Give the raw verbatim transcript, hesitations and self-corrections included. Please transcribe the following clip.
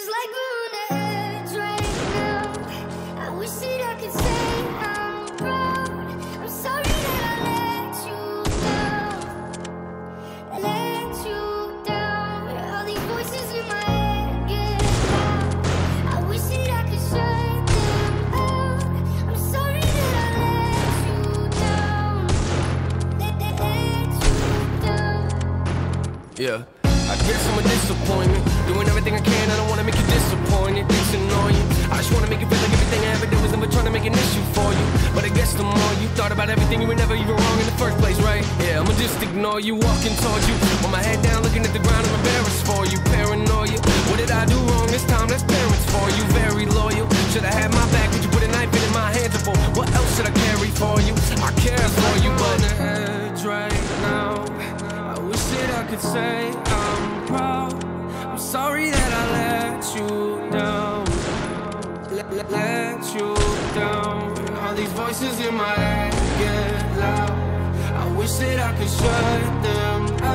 Feels like we're on the edge right now. I wish that I could say I'm proud. I'm sorry that I let you down, let you down. All these voices in my head get loud. I wish that I could shut them out. I'm sorry that I let you down, let, let, let you down. Yeah, I guess I'm a disappointment. Doing everything I can, I don't wanna make you disappointed. It's annoying. I just wanna make you feel like everything I ever did was never trying to make an issue for you. But I guess the more you thought about everything, you were never even wrong in the first place, right? Yeah, I'ma just ignore you, walking towards you, with my head down, looking at the ground. I'm embarrassed for you, paranoia. What did I do wrong this time? That's parents for you, very loyal. Should I have my back? Would you put a knife in my hands? For what else should I carry for you? I care for you, but on the edge right now. I wish that I could say I'm proud. I'm sorry that I let you down, let, let, let you down. All these voices in my head get loud. I wish that I could shut them out.